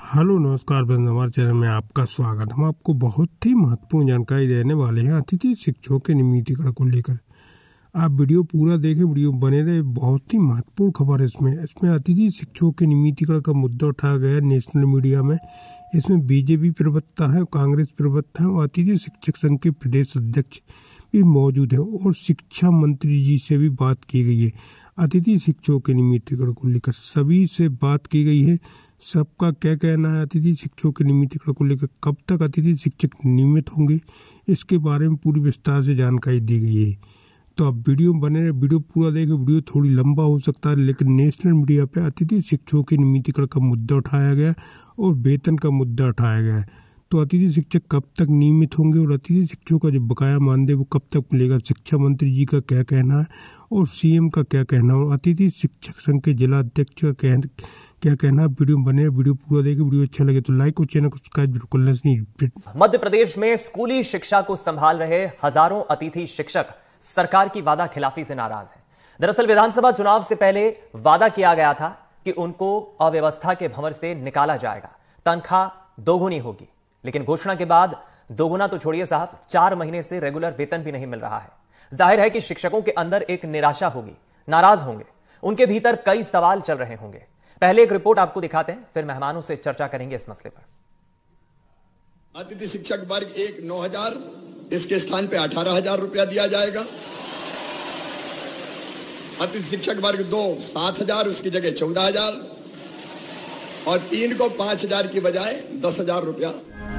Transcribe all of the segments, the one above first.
Hello नमस्कार बंधु, हमारे चैनल में आपका स्वागत। हम आपको बहुत ही महत्वपूर्ण जानकारी देने वाले हैं अतिथि शिक्षकों के नियमितीकरण को लेकर। आप वीडियो पूरा देखें, वीडियो बने रहे। बहुत ही महत्वपूर्ण खबर है इसमें अतिथि शिक्षकों के नियमितीकरण का मुद्दा उठाया गया है नेशनल मीडिया में। इसमें बीजेपी प्रवक्ता है, कांग्रेस प्रवक्ता है और अतिथि शिक्षक संघ के प्रदेश अध्यक्ष भी मौजूद है और शिक्षा मंत्री जी से भी बात की गई है। अतिथि शिक्षकों के नियमितीकरण को लेकर सभी से बात की गई है। सबका क्या कहना है अतिथि शिक्षकों के नियमितीकरण को लेकर, कब तक अतिथि शिक्षक नियमित होंगे, इसके बारे में पूरी विस्तार से जानकारी दी गई है। तो आप वीडियो बने रहे, वीडियो पूरा देखें। वीडियो थोड़ी लंबा हो सकता है, लेकिन नेशनल मीडिया पे अतिथि शिक्षकों के नियमितीकरण का मुद्दा उठाया गया और वेतन का मुद्दा उठाया गया है। तो अतिथि शिक्षक कब तक नियमित होंगे और अतिथि शिक्षकों का जो बकाया मानदेय वो कब तक मिलेगा, शिक्षा मंत्री जी का क्या कहना है और सीएम का क्या कहना है और अतिथि शिक्षक संघ के जिला अध्यक्ष का क्या कहना है। वीडियो बने, वीडियो पूरा देखें। वीडियो अच्छा लगे तो लाइक और चैनल को सब्सक्राइब बिल्कुल नहीं। मध्य प्रदेश में स्कूली शिक्षा को संभाल रहे हजारों अतिथि शिक्षक सरकार की वादा खिलाफी से नाराज हैं। दरअसल विधानसभा चुनाव से पहले वादा किया गया था कि उनको अव्यवस्था के भंवर से निकाला जाएगा, तनख्वाह दोगुनी होगी, लेकिन घोषणा के बाद दोगुना तो छोड़िए साहब, 4 महीने से रेगुलर वेतन भी नहीं मिल रहा है। जाहिर है कि शिक्षकों के अंदर एक निराशा होगी, नाराज होंगे, उनके भीतर कई सवाल चल रहे होंगे। पहले एक रिपोर्ट आपको दिखाते हैं, फिर मेहमानों से चर्चा करेंगे इस मसले पर। अतिथि शिक्षक वर्ग 1 9,000, इसके स्थान पे 18,000 रुपया दिया जाएगा। अतिथि शिक्षक वर्ग 2 7,000, उसकी जगह 14,000 और 3 को 5,000 की बजाय 10,000 रुपया।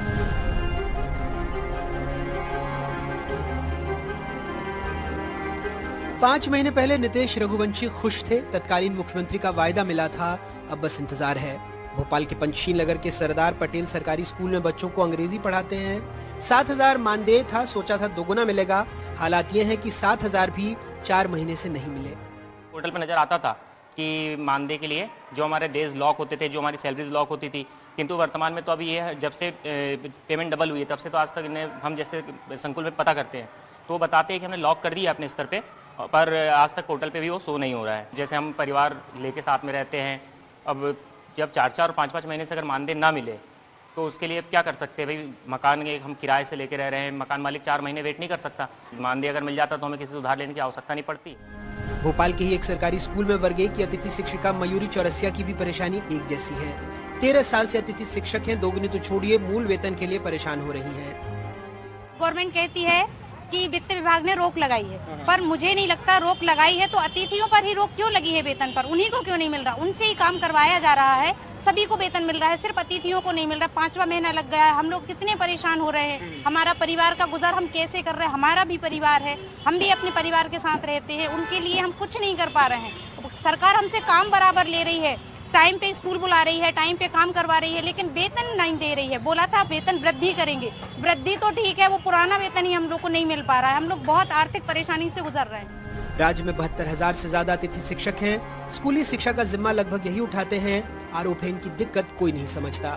पांच महीने पहले नीतीश रघुवंशी खुश थे, तत्कालीन मुख्यमंत्री का वायदा मिला था, अब बस इंतजार है। भोपाल के पंचशील नगर के सरदार पटेल सरकारी स्कूल में बच्चों को अंग्रेजी पढ़ाते हैं। 7,000 मानदेय था, सोचा था दोगुना मिलेगा। हालात ये हैं कि 7,000 भी 4 महीने से नहीं मिले। पोर्टल पर नजर आता था कि मानदेय के लिए जो हमारे डेज लॉक होते थे, जो हमारी सैलरीज लॉक होती थी, किंतु वर्तमान में तो अभी ये है, जब से पेमेंट डबल हुई है तब से तो आज तक इन्हें हम जैसे संकुल में पता करते हैं तो वो बताते हैं कि हमने लॉक कर दिया अपने स्तर पे, पर आज तक पोर्टल पे भी वो शो नहीं हो रहा है। जैसे हम परिवार लेके साथ में रहते हैं, अब जब 4-4 और 5-5 महीने से अगर मानदेय ना मिले तो उसके लिए क्या कर सकते हैं भाई। मकान हम किराए से लेके रह रहे हैं, मकान मालिक 4 महीने वेट नहीं कर सकता। मानदेय अगर मिल जाता तो हमें किसी से उधार लेने की आवश्यकता नहीं पड़ती। भोपाल के ही एक सरकारी स्कूल में वर्ग 1 की अतिथि शिक्षिका मयूरी चौरसिया की भी परेशानी एक जैसी है। 13 साल से अतिथि शिक्षक हैं, दोगुनी तो छोड़िए मूल वेतन के लिए परेशान हो रही हैं। गवर्नमेंट कहती है कि वित्त विभाग ने रोक लगाई है, पर मुझे नहीं लगता रोक लगाई है तो अतिथियों पर ही रोक क्यों लगी है वेतन पर, उन्हीं को क्यों नहीं मिल रहा? उनसे ही काम करवाया जा रहा है, सभी को वेतन मिल रहा है, सिर्फ अतिथियों को नहीं मिल रहा। 5वां महीना लग गया है, हम लोग कितने परेशान हो रहे हैं। हमारा परिवार का गुजर हम कैसे कर रहे हैं? हमारा भी परिवार है, हम भी अपने परिवार के साथ रहते हैं, उनके लिए हम कुछ नहीं कर पा रहे हैं। सरकार हमसे काम बराबर ले रही है, टाइम पे स्कूल बुला रही है, टाइम पे काम करवा रही है, लेकिन वेतन नहीं दे रही है। बोला था वेतन वृद्धि करेंगे, वृद्धि तो ठीक है, वो पुराना वेतन ही हम लोग को नहीं मिल पा रहा है। हम लोग बहुत आर्थिक परेशानी से गुजर रहे हैं। राज्य में 72,000 से ज्यादा अतिथि शिक्षक हैं। स्कूली शिक्षा का जिम्मा लगभग यही उठाते हैं। आरोप है इनकी दिक्कत कोई नहीं समझता।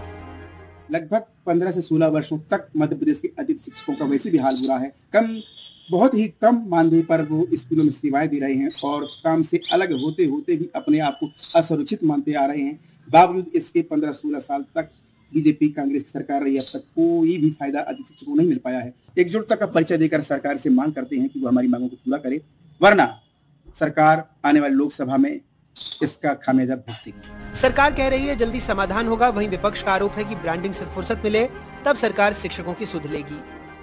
लगभग 15 से 16 वर्षों तक मध्य प्रदेश के अतिथि शिक्षकों का वैसे भी हाल बुरा है। बहुत ही कम मानदेय पर वो स्कूलों में सेवाएं दे रहे हैं और काम से अलग होते होते भी अपने आप को असुरक्षित मानते आ रहे हैं। बावजूद इसके 15-16 साल तक बीजेपी कांग्रेस की सरकार रही, अब तक कोई भी फायदा अतिथि शिक्षकों को नहीं मिल पाया है। एकजुटता का परिचय देकर सरकार से मांग करते हैं कि वो हमारी मांगों को पूरा करे, वरना सरकार आने वाली लोकसभा में इसका खामियाजा भुगतेगी। सरकार कह रही है जल्दी समाधान होगा, वहीं विपक्ष का आरोप है कि ब्रांडिंग से फुर्सत मिले तब सरकार शिक्षकों की सुध लेगी।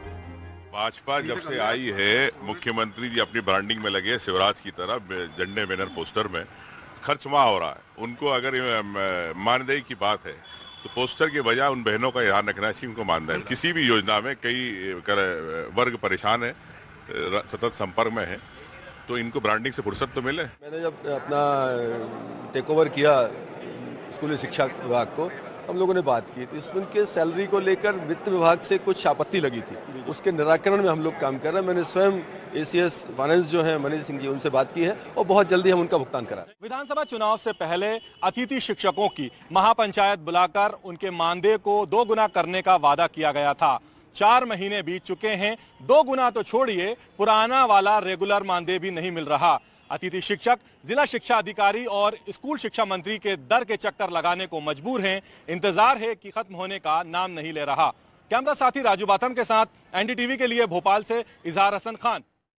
भाजपा जब से आई है, मुख्यमंत्री जी अपनी ब्रांडिंग में लगे, शिवराज की तरह झंडे बैनर पोस्टर में खर्च वहाँ हो रहा है। उनको अगर मानदेय की बात है तो पोस्टर के बजाय उन बहनों का ध्यान रखना चाहिए, उनको मानदेय। किसी भी योजना में कई वर्ग परेशान है, सतत संपर्क में है, तो इनको ब्रांडिंग से फुर्सत तो मिले। मैंने जब अपना टेक ओवर किया स्कूली शिक्षा विभाग को, हम लोगों ने बात की थी, इसमें उनके सैलरी को लेकर वित्त विभाग से कुछ आपत्ति लगी थी, उसके निराकरण में हम लोग काम कर रहे हैं। मैंने स्वयं एसीएस फाइनेंस जो है मनीष सिंह जी, उनसे बात की है और बहुत जल्दी हम उनका भुगतान करा। विधानसभा चुनाव से पहले अतिथि शिक्षकों की महापंचायत बुलाकर उनके मानदेय को 2 गुना करने का वादा किया गया था। 4 महीने बीत चुके हैं, 2 गुना तो छोड़िए पुराना वाला रेगुलर मानदेय भी नहीं मिल रहा। अतिथि शिक्षक जिला शिक्षा अधिकारी और स्कूल शिक्षा मंत्री के दर के चक्कर लगाने को मजबूर हैं। इंतजार है कि खत्म होने का नाम नहीं ले रहा। कैमरा साथी राजू बाथम के साथ एनडीटीवी के लिए भोपाल से इजहार हसन खान।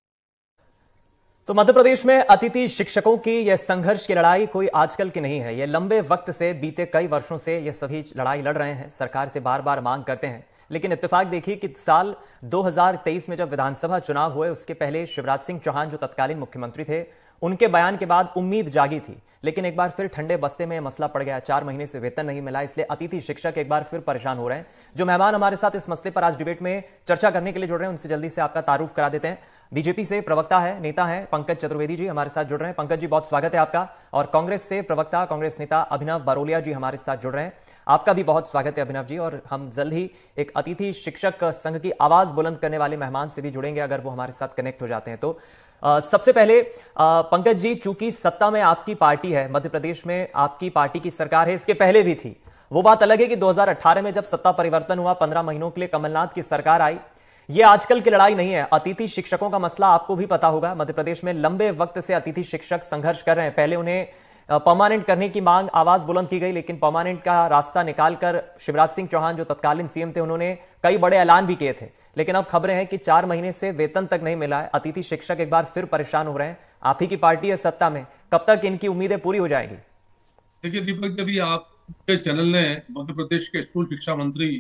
तो मध्य प्रदेश में अतिथि शिक्षकों की यह संघर्ष की लड़ाई कोई आजकल की नहीं है। ये लंबे वक्त से, बीते कई वर्षों से ये सभी लड़ाई लड़ रहे हैं, सरकार से बार बार मांग करते हैं। लेकिन इत्तेफाक देखिए कि साल 2023 में जब विधानसभा चुनाव हुए, उसके पहले शिवराज सिंह चौहान जो तत्कालीन मुख्यमंत्री थे, उनके बयान के बाद उम्मीद जागी थी। लेकिन एक बार फिर ठंडे बस्ते में मसला पड़ गया। 4 महीने से वेतन नहीं मिला, इसलिए अतिथि शिक्षक एक बार फिर परेशान हो रहे हैं। जो मेहमान हमारे साथ इस मसले पर आज डिबेट में चर्चा करने के लिए जुड़ रहे हैं, उनसे जल्दी से आपका तारुफ करा देते हैं। बीजेपी से प्रवक्ता है, नेता है पंकज चतुर्वेदी जी हमारे साथ जुड़ रहे हैं। पंकज जी, बहुत स्वागत है आपका। और कांग्रेस से प्रवक्ता, कांग्रेस नेता अभिनव बरोलिया जी हमारे साथ जुड़ रहे हैं। आपका भी बहुत स्वागत है अभिनव जी। और हम जल्द ही एक अतिथि शिक्षक संघ की आवाज बुलंद करने वाले मेहमान से भी जुड़ेंगे, अगर वो हमारे साथ कनेक्ट हो जाते हैं तो। सबसे पहले पंकज जी, चूंकि सत्ता में आपकी पार्टी है, मध्य प्रदेश में आपकी पार्टी की सरकार है, इसके पहले भी थी। वो बात अलग है कि 2018 में जब सत्ता परिवर्तन हुआ, 15 महीनों के लिए कमलनाथ की सरकार आई। ये आजकल की लड़ाई नहीं है। अतिथि शिक्षकों का मसला आपको भी पता होगा, मध्य प्रदेश में लंबे वक्त से अतिथि शिक्षक संघर्ष कर रहे हैं। पहले उन्हें परमानेंट करने की मांग, आवाज बुलंद की गई, लेकिन परमानेंट का रास्ता निकालकर शिवराज सिंह चौहान जो तत्कालीन सीएम थे, उन्होंने कई बड़े ऐलान भी किए थे। लेकिन अब खबरें हैं कि 4 महीने से वेतन तक नहीं मिला है। अतिथि शिक्षक एक बार फिर परेशान हो रहे हैं। आप ही की पार्टी है सत्ता में, कब तक इनकी उम्मीदें पूरी हो जाएगी? देखिए दीपक, जब आपके चैनल ने मध्य प्रदेश के स्कूल शिक्षा मंत्री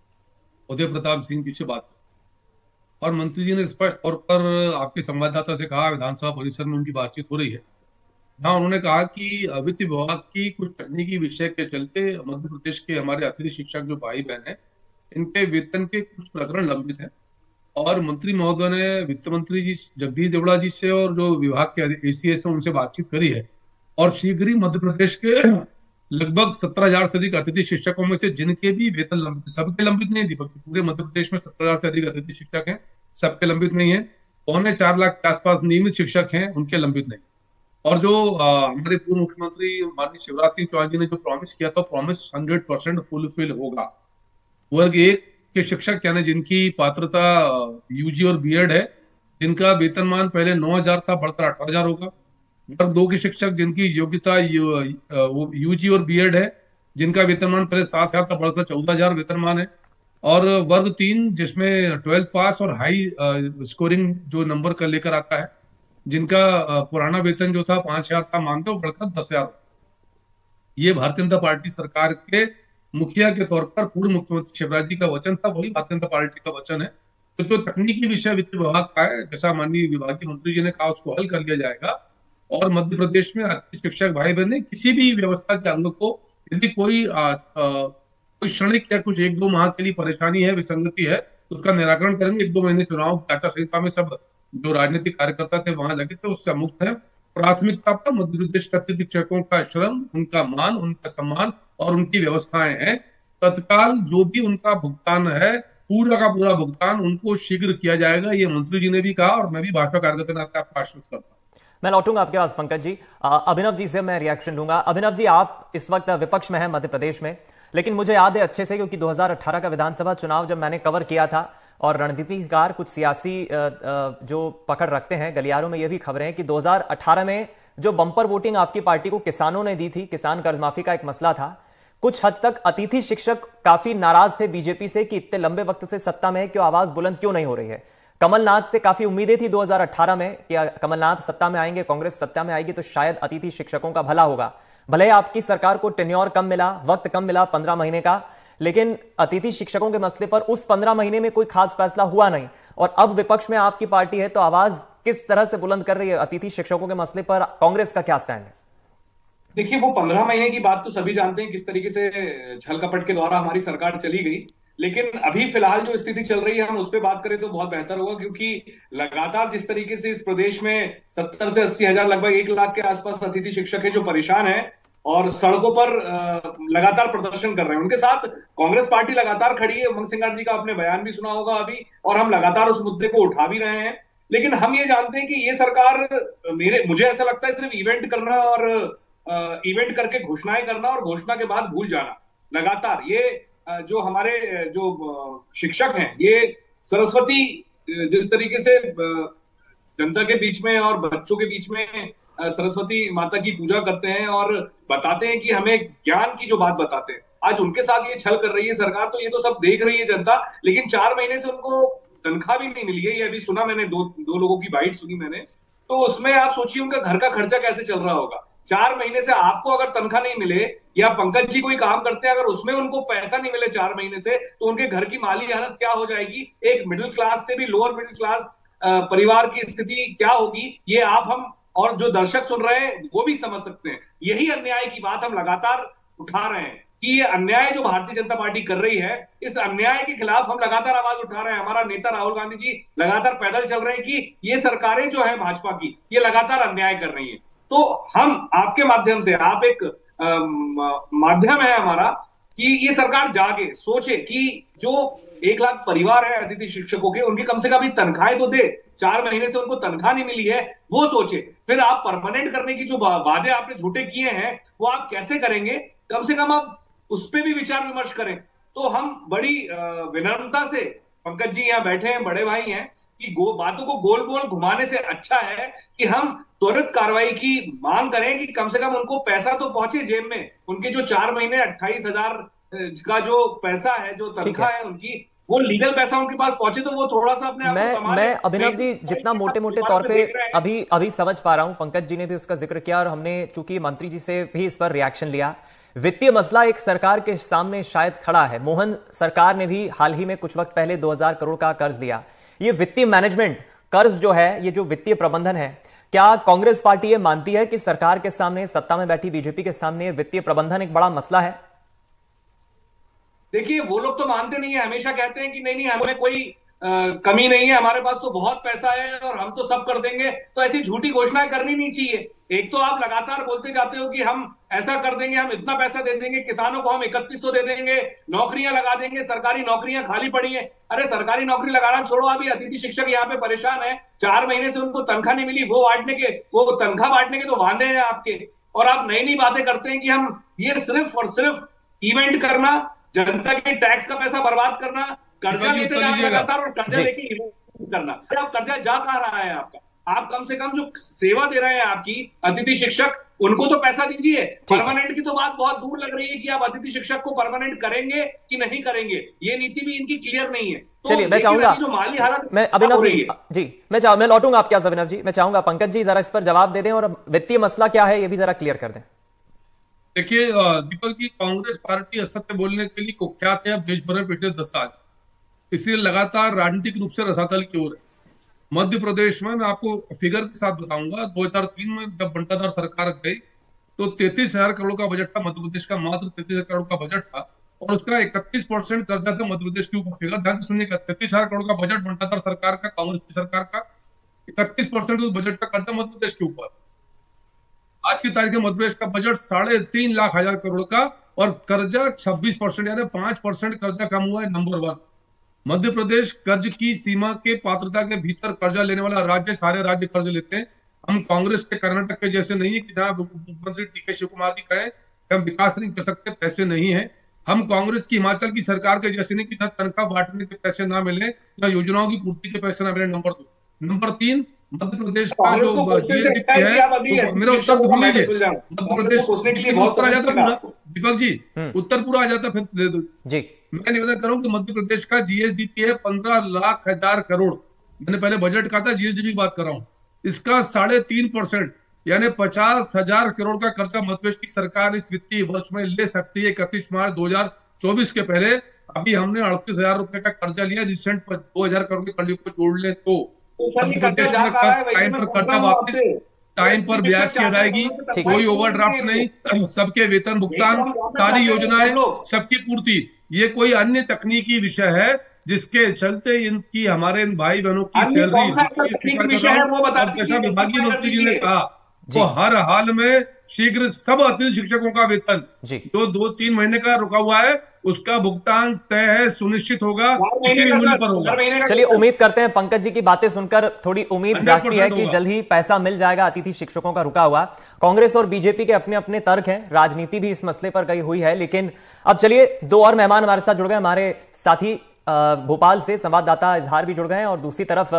उदय प्रताप सिंह जी से बात की और मंत्री जी ने स्पष्ट तौर पर आपके संवाददाता से कहा, विधानसभा परिसर में उनकी बातचीत हो रही है, जहां उन्होंने कहा कि वित्त विभाग की कुछ तकनीकी विषय के चलते मध्य प्रदेश के हमारे अतिथि शिक्षक जो भाई बहन है, इनके वेतन के कुछ प्रकरण लंबित हैं। और मंत्री महोदय ने वित्त मंत्री जी जगदीश देवड़ा जी से और जो विभाग के एसीएस हैं उनसे बातचीत करी है और शीघ्र ही मध्य प्रदेश के लगभग 17,000 से अधिक अतिथि शिक्षकों में से जिनके भी वेतन लंबित, सबके लंबित नहीं दीपक, पूरे मध्य प्रदेश में 17,000 से अधिक अतिथि शिक्षक हैं, सबके लंबित नहीं है। 4.25 लाख के आसपास नियमित शिक्षक हैं, उनके लंबित नहीं। और जो हमारे पूर्व मुख्यमंत्री माननीय शिवराज सिंह चौहान जी ने जो प्रॉमिस किया था, प्रॉमिस 100% फुलफिल होगा। वर्ग 1 के शिक्षक यानी जिनकी पात्रता यूजी और बीएड है, जिनका वेतनमान पहले 9,000 था, बढ़कर 18,000 होगा। वर्ग 2 के शिक्षक जिनकी योग्यता यूजी और बीएड है, जिनका वेतनमान पहले 7,000 था, बढ़कर 14,000 वेतनमान है। और वर्ग 3 जिसमें 12th पास और हाई स्कोरिंग जो नंबर का लेकर आता है, जिनका पुराना वेतन जो था 5,000 था मानते, वो बढ़कर 10,000। ये भारतीय जनता पार्टी सरकार के मुखिया के तौर पर पूर्व मुख्यमंत्री शिवराज जी का वचन था, वही भारतीय जनता पार्टी का वचन है। तो जो तकनीकी विषय वित्त विभाग का है, जैसा माननीय विभागीय मंत्री जी ने कहा, उसको हल कर लिया जाएगा। और मध्य प्रदेश में शिक्षक भाई बहन ने किसी भी व्यवस्था के अंग को यदि कोई क्षणिक या कुछ 1-2 माह के लिए परेशानी है, विसंगति है, तो उसका निराकरण करेंगे। 1-2 महीने चुनाव आचार संहिता में सब जो राजनीतिक कार्यकर्ता थे वहां लगे थे, उससे मुक्त है। प्राथमिकता पर मध्य प्रदेश के अतिथि शिक्षकों का श्रम, उनका मान, उनका सम्मान और उनकी व्यवस्थाएं हैं। तत्काल जो भी उनका भुगतान है, पूरा का पूरा भुगतान उनको शीघ्र किया जाएगा, ये मंत्री जी ने भी कहा और मैं भी भाजपा कार्यकर्ता के नाते आपको आश्वस्त करता हूं। मैं लौटूंगा आपके पास पंकज जी। अभिनव जी से मैं रिएक्शन लूंगा। अभिनव जी, आप इस वक्त विपक्ष में हैं मध्य प्रदेश में, लेकिन मुझे याद है अच्छे से, क्योंकि 2018 का विधानसभा चुनाव जब मैंने कवर किया था, और रणनीतिकार कुछ सियासी जो पकड़ रखते हैं गलियारों में, ये भी खबरें हैं कि 2018 में जो बंपर वोटिंग आपकी पार्टी को किसानों ने दी थी, किसान कर्ज माफी का एक मसला था, कुछ हद तक अतिथि शिक्षक काफी नाराज थे बीजेपी से कि इतने लंबे वक्त से सत्ता में है, क्यों आवाज बुलंद क्यों नहीं हो रही है। कमलनाथ से काफी उम्मीदें थी 2018 में कि कमलनाथ सत्ता में आएंगे, कांग्रेस सत्ता में आएगी तो शायद अतिथि शिक्षकों का भला होगा। भले आपकी सरकार को टेन्योर कम मिला, वक्त कम मिला 15 महीने का, लेकिन अतिथि शिक्षकों के मसले पर उस 15 महीने में कोई खास फैसला हुआ नहीं। और अब विपक्ष में आपकी पार्टी है, तो आवाज किस तरह से बुलंद कर रही है अतिथि शिक्षकों के मसले पर? कांग्रेस का क्या स्टैंड है? देखिए, वो 15 महीने की बात तो सभी जानते हैं किस तरीके से छल कपट के द्वारा हमारी सरकार चली गई। लेकिन अभी फिलहाल जो स्थिति चल रही है, हम उस पर बात करें तो बहुत बेहतर होगा, क्योंकि लगातार जिस तरीके से इस प्रदेश में 70 से 80 हजार, लगभग 1 लाख के आसपास अतिथि शिक्षक है जो परेशान है और सड़कों पर लगातार प्रदर्शन कर रहे हैं। उनके साथ कांग्रेस पार्टी लगातार खड़ी है। उमंग सिंगार जी का आपने बयान भी सुना होगा अभी, और हम लगातार उस मुद्दे को उठा भी रहे हैं। लेकिन हम ये जानते हैं कि ये सरकार, मुझे ऐसा लगता है, सिर्फ इवेंट करना और इवेंट करके घोषणाएं करना और घोषणा के बाद भूल जाना। लगातार ये जो हमारे जो शिक्षक हैं, ये सरस्वती जिस तरीके से जनता के बीच में और बच्चों के बीच में सरस्वती माता की पूजा करते हैं और बताते हैं कि हमें ज्ञान की जो बात बताते हैं, आज उनके साथ ये छल कर रही है सरकार। तो ये तो सब देख रही है जनता, लेकिन 4 महीने से उनको तनख्वाह भी नहीं मिली है। ये अभी सुना मैंने, दो लोगों की बाइट सुनी मैंने, तो उसमें आप सोचिए उनका घर का खर्चा कैसे चल रहा होगा। 4 महीने से आपको अगर तनख्वाह नहीं मिले, या पंकज जी कोई काम करते हैं अगर उसमें उनको पैसा नहीं मिले 4 महीने से, तो उनके घर की माली हालत क्या हो जाएगी, एक मिडिल क्लास से भी लोअर मिडिल क्लास परिवार की स्थिति क्या होगी, ये आप, हम और जो दर्शक सुन रहे हैं वो भी समझ सकते हैं। यही अन्याय की बात हम लगातार उठा रहे हैं कि ये अन्याय जो भारतीय जनता पार्टी कर रही है, इस अन्याय के खिलाफ हम लगातार आवाज उठा रहे हैं। हमारा नेता राहुल गांधी जी लगातार पैदल चल रहे हैं कि ये सरकारें जो है भाजपा की, ये लगातार अन्याय कर रही है। तो हम आपके माध्यम से, आप एक माध्यम है हमारा, कि ये सरकार जागे, सोचे कि जो 1 लाख परिवार है अतिथि शिक्षकों के, उनकी कम से कम तनख्वाहें तो दे। 4 महीने से उनको तनख्वाह नहीं मिली है, वो सोचे। फिर आप परमानेंट करने की जो वादे आपने झूठे किए हैं वो आप कैसे करेंगे, कम से कम आप उस पर भी विचार विमर्श करें। तो हम बड़ी विनम्रता से, पंकज जी यहाँ बैठे हैं, बड़े भाई हैं, कि बातों को गोल गोल घुमाने से अच्छा है कि हम त्वरित कार्रवाई की मांग करें कि कम से कम उनको पैसा तो पहुंचे जेब में। उनके जो 4 महीने 28,000 का जो पैसा है, जो तनख्वाह है उनकी, वो लीगल पैसा उनके पास पहुंचे, तो वो थोड़ा सा अपने आप को संभाले। मैं अभिनव जी जितना मोटे मोटे तौर पे अभी समझ पा रहा हूं, पंकज जी ने भी उसका जिक्र किया और हमने चूंकि मंत्री जी से भी इस पर रिएक्शन लिया। वित्तीय मसला एक सरकार के सामने शायद खड़ा है। मोहन सरकार ने भी हाल ही में कुछ वक्त पहले 2000 करोड़ का कर्ज दिया। ये वित्तीय मैनेजमेंट, कर्ज जो है, ये जो वित्तीय प्रबंधन है, क्या कांग्रेस पार्टी ये मानती है कि सरकार के सामने, सत्ता में बैठी बीजेपी के सामने वित्तीय प्रबंधन एक बड़ा मसला है? देखिए, वो लोग तो मानते नहीं है, हमेशा कहते हैं कि नहीं हमें कोई कमी नहीं है, हमारे पास तो बहुत पैसा है और हम तो सब कर देंगे। तो ऐसी झूठी घोषणाएं करनी नहीं चाहिए। एक तो आप लगातार बोलते जाते हो कि हम ऐसा कर देंगे, हम इतना पैसा दे देंगे, किसानों को हम 3100 दे देंगे, नौकरियां लगा देंगे, सरकारी नौकरियां खाली पड़ी हैं। अरे सरकारी नौकरी लगाना छोड़ो, अभी अतिथि शिक्षक यहाँ पे परेशान है, 4 महीने से उनको तनख्वाह नहीं मिली, वो तनख्वाह बांटने के तो वादे हैं आपके, और आप नई नई बातें करते हैं कि हम ये सिर्फ और सिर्फ इवेंट करना, जनता के टैक्स का पैसा बर्बाद करना, कर्जा लेते जाना लगातार और कर्जा लेके करना। अब कर्जा जा कहां रहा है आपका? आप कम से कम जो सेवा दे रहे हैं आपकी अतिथि शिक्षक, उनको तो पैसा दीजिए। परमानेंट की तो बात बहुत दूर लग रही है कि आप अतिथि शिक्षक को परमानेंट करेंगे कि नहीं करेंगे, ये नीति भी इनकी क्लियर नहीं है। तो चलिए, मैं चाहूंगा जो माली हालत, मैं अभिनव जी मैं लौटूंगा आपके पास। अभिनव जी, मैं चाहूंगा पंकज जी जरा इस पर जवाब दे दें और वित्तीय मसला क्या है ये भी जरा क्लियर कर दें। देखिए दीपक जी, कांग्रेस पार्टी असत्य बोलने के लिए कुख्यात है देश भर में पिछले 10 साल, इसलिए लगातार राजनीतिक रूप से रसातल की ओर है। मध्य प्रदेश में मैं आपको फिगर के साथ बताऊंगा, 2003 में जब बंटाधार सरकार गई तो 33,000 करोड़ का बजट था मध्य प्रदेश का, मात्र 33,000 करोड़ का बजट था और उसका 31% कर्जा था मध्य प्रदेश के ऊपर। फिगर ध्यान से सुनिएगा, 33,000 करोड़ का बजट बंटाधार सरकार का, कांग्रेस की सरकार का, 31% उस बजट का कर्जा मध्य प्रदेश के ऊपर। आज की तारीख में मध्य प्रदेश का बजट 3.5 लाख करोड़ का और कर्जा 26%, यानी 5% कर्जा कम हुआ है। नंबर 1 मध्य प्रदेश कर्ज की सीमा के पात्रता के भीतर कर्जा लेने वाला राज्य, सारे राज्य कर्ज लेते हैं। हम कांग्रेस के कर्नाटक के जैसे नहीं है कि जहां मुख्यमंत्री डी.के. शिव कुमार जी कहे हम विकास नहीं कर सकते, पैसे नहीं है। हम कांग्रेस की हिमाचल की सरकार के जैसे नहीं कि जहां तनख्वाह बांटने के पैसे ना मिले या योजनाओं की पूर्ति के पैसे ना मिले। नंबर 2। नंबर 3, मध्य प्रदेश का जो जीएसडीपी है, मेरा उत्तर सुन लीजिए, मध्य प्रदेश उत्तर आ जाता पूरा, दीपक जी उत्तर पूरा आ जाता, फिर दे दो जी। मैं निवेदन करूं कि मध्य प्रदेश का जीएसडीपी है 15 लाख करोड़। मैंने पहले बजट कहा था, जीएसडीपी की बात कर रहा हूं। इसका 3.5% यानी 50,000 करोड़ का कर्जा मध्य प्रदेश की सरकार इस वित्तीय वर्ष में ले सकती है 31 मार्च 2024 के पहले। अभी हमने 38,000 रुपए का कर्जा लिया, रिसेंट 2,000 करोड़ के कर्जे को जोड़ ले तो मध्य प्रदेश में टाइम पर कर्जा वापस, टाइम पर ब्याज की अदायगी, कोई ओवरड्राफ्ट नहीं, सबके वेतन भुगतान, सारी योजनाएं सबकी पूर्ति। ये कोई अन्य तकनीकी विषय है जिसके चलते इनकी, हमारे इन भाई बहनों की सैलरी, जैसा विभागीय मंत्री जी ने कहा, वो हर हाल में शीघ्र सब अतिथि शिक्षकों का वेतन जो 2-3 महीने का रुका हुआ है उसका भुगतान तय है, सुनिश्चित होगा, किसी भी मूल्य पर होगा। चलिए, उम्मीद करते हैं पंकज जी की बातें सुनकर थोड़ी उम्मीद जागती है कि जल्द ही पैसा मिल जाएगा अतिथि शिक्षकों का रुका हुआ। कांग्रेस और बीजेपी के अपने अपने तर्क हैं, राजनीति भी इस मसले पर गई हुई है। लेकिन अब चलिए, 2 और मेहमान हमारे साथ जुड़ गए, हमारे साथी भोपाल से संवाददाता इजहार भी जुड़ गए हैं और दूसरी तरफ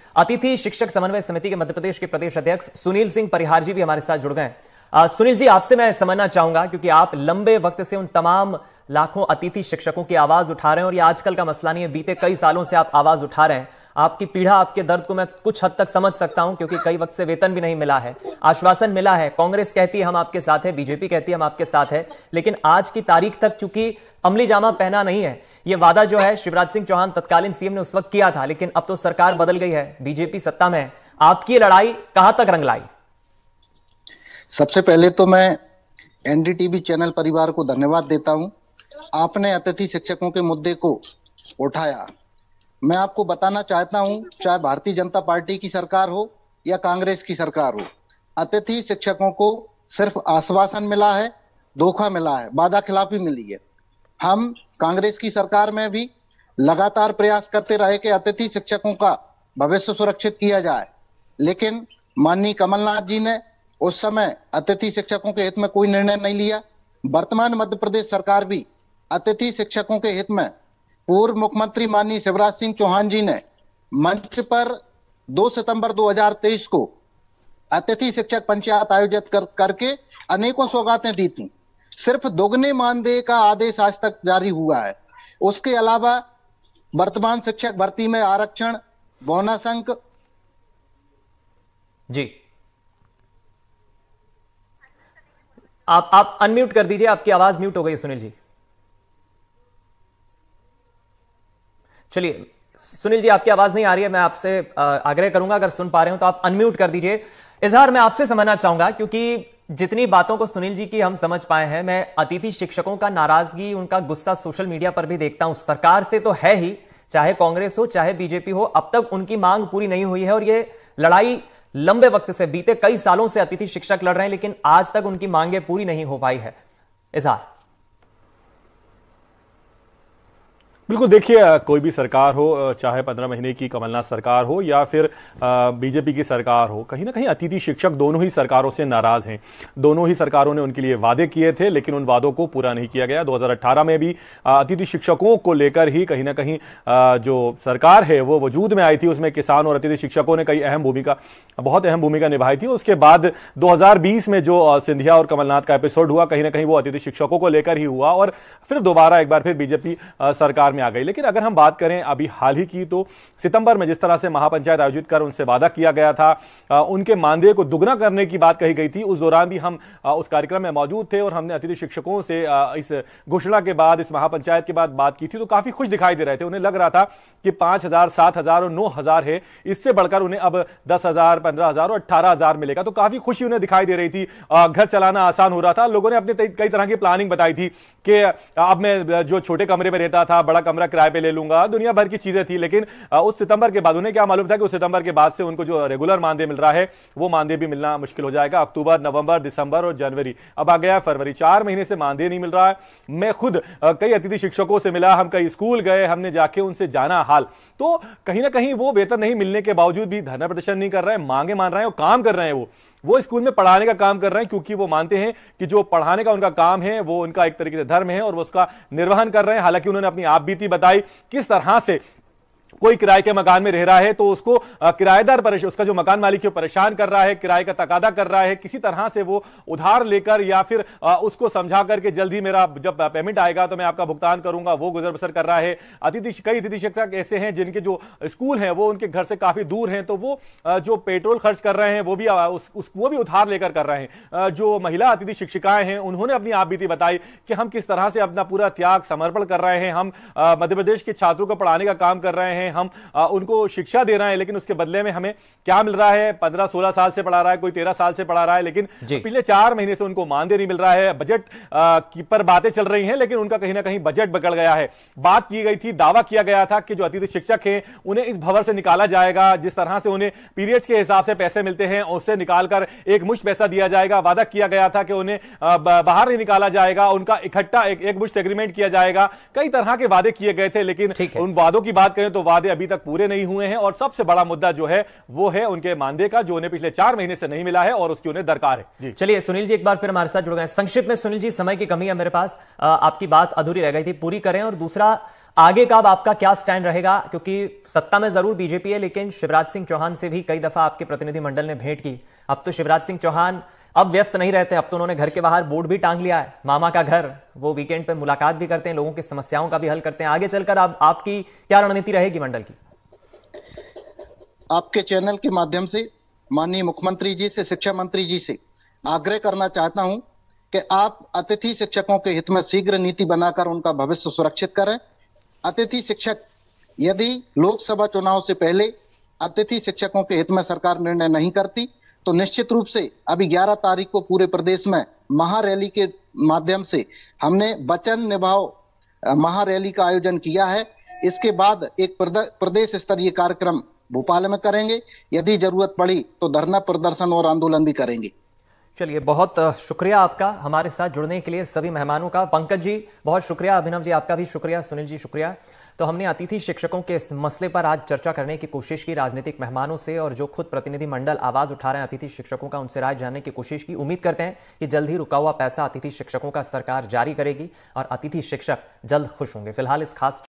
अतिथि शिक्षक समन्वय समिति के मध्य प्रदेश के प्रदेश अध्यक्ष सुनील सिंह परिहार जी भी हमारे साथ जुड़ गए। सुनील जी, आपसे मैं समझना चाहूंगा, क्योंकि आप लंबे वक्त से उन तमाम लाखों अतिथि शिक्षकों की आवाज उठा रहे हैं और ये आजकल का मसला नहीं है, बीते कई सालों से आप आवाज उठा रहे हैं। आपकी पीड़ा, आपके दर्द को मैं कुछ हद तक समझ सकता हूं, क्योंकि कई वक्त से वेतन भी नहीं मिला है, आश्वासन मिला है, कांग्रेस कहती है हम आपके साथ है, बीजेपी कहती है हम आपके साथ है, लेकिन आज की तारीख तक चूंकि अमली जामा पहना नहीं है। ये वादा जो है शिवराज सिंह चौहान तत्कालीन सीएम ने उस वक्त किया था, लेकिन अब तो सरकार बदल गई है, बीजेपी सत्ता में है। आपकी लड़ाई कहां तक रंग लाई? सबसे पहले तो मैं एनडीटीवी चैनल परिवार को धन्यवाद देता हूं। आपने अतिथि शिक्षकों के मुद्दे को उठाया। मैं आपको बताना चाहता हूं, चाहे भारतीय जनता पार्टी की सरकार हो या कांग्रेस की सरकार हो, अतिथि शिक्षकों को सिर्फ आश्वासन मिला है, धोखा मिला है, वादा खिलाफी मिली है। हम कांग्रेस की सरकार में भी लगातार प्रयास करते रहे कि अतिथि शिक्षकों का भविष्य सुरक्षित किया जाए, लेकिन माननीय कमलनाथ जी ने उस समय अतिथि शिक्षकों के हित में कोई निर्णय नहीं लिया। वर्तमान मध्य प्रदेश सरकार भी अतिथि शिक्षकों के हित में पूर्व मुख्यमंत्री माननीय शिवराज सिंह चौहान जी ने मंच पर 2 सितंबर 2023 को अतिथि शिक्षक पंचायत आयोजित करके अनेकों सौगातें दी थी। सिर्फ दोगुने मानदेय का आदेश आज तक जारी हुआ है। उसके अलावा वर्तमान शिक्षक भर्ती में आरक्षण, बोनस अंक। जी, आप अनम्यूट कर दीजिए, आपकी आवाज म्यूट हो गई सुनील जी। चलिए सुनील जी, आपकी आवाज नहीं आ रही है, मैं आपसे आग्रह करूंगा अगर सुन पा रहे हो तो आप अनम्यूट कर दीजिए। इजहार, मैं आपसे समझना चाहूंगा, क्योंकि जितनी बातों को सुनील जी की हम समझ पाए हैं, मैं अतिथि शिक्षकों का नाराजगी, उनका गुस्सा सोशल मीडिया पर भी देखता हूं। सरकार से तो है ही, चाहे कांग्रेस हो चाहे बीजेपी हो, अब तक उनकी मांग पूरी नहीं हुई है और ये लड़ाई लंबे वक्त से, बीते कई सालों से अतिथि शिक्षक लड़ रहे हैं, लेकिन आज तक उनकी मांगे पूरी नहीं हो पाई है। इजहार। बिल्कुल, देखिए कोई भी सरकार हो, चाहे 15 महीने की कमलनाथ सरकार हो या फिर बीजेपी की सरकार हो, कहीं ना कहीं अतिथि शिक्षक दोनों ही सरकारों से नाराज हैं। दोनों ही सरकारों ने उनके लिए वादे किए थे, लेकिन उन वादों को पूरा नहीं किया गया। 2018 में भी अतिथि शिक्षकों को लेकर ही कहीं ना कहीं जो सरकार है वो वजूद में आई थी, उसमें किसान और अतिथि शिक्षकों ने बहुत अहम भूमिका निभाई थी। उसके बाद 2020 में जो सिंधिया और कमलनाथ का एपिसोड हुआ, कहीं ना कहीं वो अतिथि शिक्षकों को लेकर ही हुआ और फिर दोबारा एक बार फिर बीजेपी सरकार आ गई। लेकिन अगर हम बात करें अभी हाल ही की, तो सितंबर में जिस तरह से महापंचायत आयोजित कर उनसे वादा किया गया था, उनके मानदेय को दुगना करने की बात कही गई थी। उस दौरान भी हम उस कार्यक्रम में मौजूद थे और हमने अतिथि शिक्षकों से इस घोषणा के बाद, इस महापंचायत के बाद बात की थी, तो काफी खुश दिखाई दे रहे थे। उन्हें लग रहा था कि 5,000, 7,000 और 9,000 है, इससे बढ़कर उन्हें अब 10,000, 15,000 और 18,000 मिलेगा। तो काफी खुशी उन्हें दिखाई दे रही थी, घर चलाना आसान हो रहा था। लोगों ने अपने कई तरह की प्लानिंग बताई थी कि अब मैं जो छोटे कमरे में रहता था, बड़ा कमरा किराए पे ले लूंगा, दुनिया भर की चीजें थी। लेकिन उस सितंबर के बाद उन्हें क्या मालूम था कि उस सितंबर के बाद से उनको जो रेगुलर मानदेय मिल रहा है वो मानदेय भी मिलना मुश्किल हो जाएगा। अक्टूबर, नवंबर, दिसंबर और जनवरी, अब आ गया फरवरी, 4 महीने से मानदेय नहीं मिल रहा है। मैं खुद कई अतिथि शिक्षकों से मिला, हम कई स्कूल गए, हमने जाके उनसे जाना हाल, तो कहीं ना कहीं वो वेतन नहीं मिलने के बावजूद भी धरना प्रदर्शन नहीं कर रहे हैं, मांगे मान रहे हैं और काम कर रहे हैं। वो स्कूल में पढ़ाने का काम कर रहे हैं, क्योंकि वो मानते हैं कि जो पढ़ाने का उनका काम है वो उनका एक तरीके से धर्म है और वो उसका निर्वहन कर रहे हैं। हालांकि उन्होंने अपनी आप बीती बताई, किस तरह से कोई किराए के मकान में रह रहा है तो उसको किराएदार उसका जो मकान मालिक है परेशान कर रहा है, किराए का तकादा कर रहा है, किसी तरह से वो उधार लेकर या फिर उसको समझा करके जल्दी मेरा जब पेमेंट आएगा तो मैं आपका भुगतान करूंगा, वो गुजर बसर कर रहा है। कई अतिथि शिक्षक ऐसे हैं जिनके जो स्कूल हैं वो उनके घर से काफी दूर हैं, तो वो जो पेट्रोल खर्च कर रहे हैं वो भी उधार लेकर कर रहे हैं। जो महिला अतिथि शिक्षिकाएं हैं उन्होंने अपनी आप बीती बताई कि हम किस तरह से अपना पूरा त्याग समर्पण कर रहे हैं, हम मध्य प्रदेश के छात्रों को पढ़ाने का काम कर रहे हैं, हम उनको शिक्षा दे रहे हैं, लेकिन उसके बदले में हमें क्या मिल रहा है? 15-16 साल से पढ़ा रहा है, कोई 13 साल से पढ़ा रहा है, लेकिन पिछले 4 महीने से उनको मानदेय नहीं मिल रहा है। बजट की पर बातें चल रही हैं, लेकिन उनका कहीं ना कहीं बजट बिगड़ गया है। बात की गई थी, दावा किया गया था कि जो अतिथि शिक्षक हैं उन्हें इस भंवर से निकाला जाएगा, जिस तरह से उन्हें पीरियड्स के हिसाब से पैसे मिलते हैं उससे निकालकर एक मुश्त पैसा दिया जाएगा। वादा किया गया था कि उन्हें बाहर नहीं निकाला जाएगा, उनका इकट्ठा एक मुश्त एग्रीमेंट किया जाएगा। कई तरह के वादे किए गए थे, लेकिन उन वादों की बात करें तो वादे अभी तक पूरे नहीं हुए हैं और सबसे बड़ा मुद्दा जो है वो है उनके मानदेय का, जो उन्हें पिछले 4 महीने से नहीं मिला है और उसकी उन्हें दरकार है। चलिए सुनील जी एक बार फिर हमारे साथ जुड़ गए। संक्षिप्त में सुनील जी, समय की कमी है मेरे पास, आपकी बात अधूरी रह गई थी, पूरी करें। और दूसरा, आगे का अब आपका क्या स्टैंड रहेगा, क्योंकि सत्ता में जरूर बीजेपी है, लेकिन शिवराज सिंह चौहान से भी कई दफा आपके प्रतिनिधिमंडल ने भेंट की। अब तो शिवराज सिंह चौहान अब व्यस्त नहीं रहते, अब तो उन्होंने घर के बाहर बोर्ड भी टांग लिया है, मामा का घर। वो वीकेंड पे मुलाकात भी करते हैं, लोगों की समस्याओं का भी हल करते हैं। आगे चलकर अब आपकी क्या रणनीति रहेगी मंडल की? आपके चैनल के माध्यम से माननीय मुख्यमंत्री जी से, शिक्षा मंत्री जी से आग्रह करना चाहता हूं कि आप अतिथि शिक्षकों के हित में शीघ्र नीति बनाकर उनका भविष्य सुरक्षित करें। अतिथि शिक्षक, यदि लोकसभा चुनाव से पहले अतिथि शिक्षकों के हित में सरकार निर्णय नहीं करती तो निश्चित रूप से अभी 11 तारीख को पूरे प्रदेश में महारैली के माध्यम से हमने वचन निभाओ महारैली का आयोजन किया है। इसके बाद एक प्रदेश स्तरीय कार्यक्रम भोपाल में करेंगे। यदि जरूरत पड़ी तो धरना प्रदर्शन और आंदोलन भी करेंगे। चलिए, बहुत शुक्रिया आपका हमारे साथ जुड़ने के लिए, सभी मेहमानों का। पंकज जी बहुत शुक्रिया, अभिनव जी आपका भी शुक्रिया, सुनील जी शुक्रिया। तो हमने अतिथि शिक्षकों के इस मसले पर आज चर्चा करने की कोशिश की राजनीतिक मेहमानों से, और जो खुद प्रतिनिधि मंडल आवाज उठा रहे हैं अतिथि शिक्षकों का, उनसे राय जानने की कोशिश की। उम्मीद करते हैं कि जल्द ही रुका हुआ पैसा अतिथि शिक्षकों का सरकार जारी करेगी और अतिथि शिक्षक जल्द खुश होंगे। फिलहाल इस खास